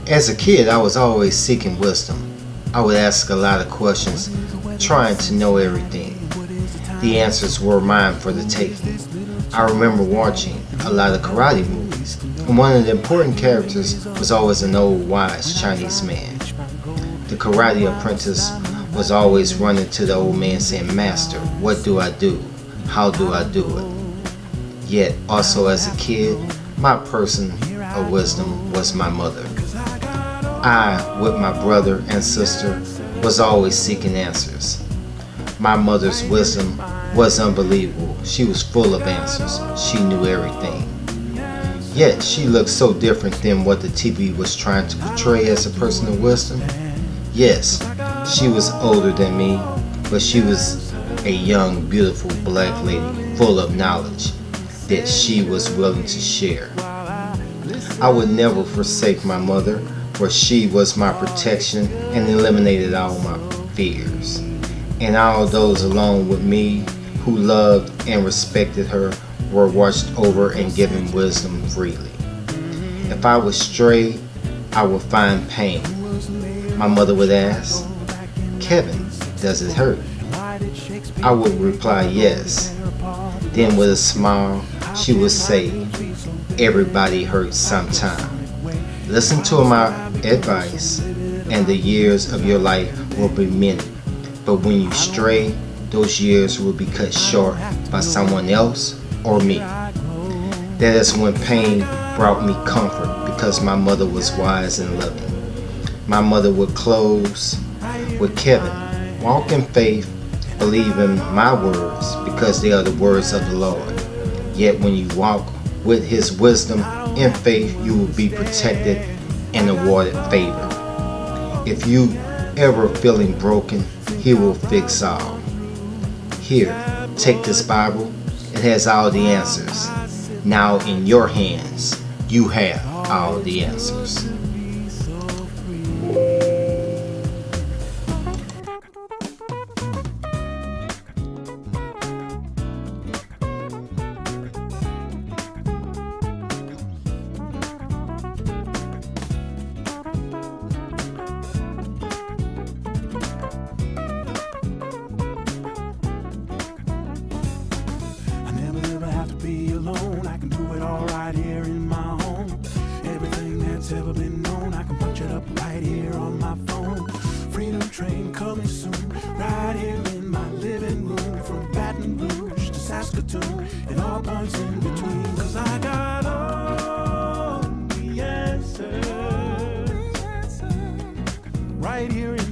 As a kid, I was always seeking wisdom. I would ask a lot of questions, trying to know everything. The answers were mine for the taking. I remember watching a lot of karate movies, and one of the important characters was always an old wise Chinese man. The karate apprentice was always running to the old man saying, "Master, what do I do? How do I do it?" Yet, also as a kid, my person of wisdom was my mother. I, with my brother and sister, was always seeking answers. My mother's wisdom was unbelievable. She was full of answers. She knew everything. Yet, she looked so different than what the TV was trying to portray as a person of wisdom. Yes, she was older than me, but she was a young, beautiful black lady full of knowledge that she was willing to share. I would never forsake my mother, for she was my protection and eliminated all my fears. And all those along with me who loved and respected her were watched over and given wisdom freely. If I was stray, I would find pain. My mother would ask, "Kevin, does it hurt?" I would reply, "Yes." Then with a smile, she would say, "Everybody hurts sometime. Listen to my advice, and the years of your life will be many. But when you stray, those years will be cut short by someone else or me." That is when pain brought me comfort, because my mother was wise and loving. My mother would close with, "Kevin, walk in faith, believe in my words, because they are the words of the Lord. Yet when you walk with his wisdom in faith, you will be protected and awarded favor. If you ever feeling broken, he will fix all. Here, take this Bible. It has all the answers. Now in your hands, you have all the answers." Be alone, I can do it all right here in my home. Everything that's ever been known, I can punch it up right here on my phone. Freedom train coming soon, right here in my living room. From Baton Rouge to Saskatoon, and all points in between. 'Cause I got all the answers right here in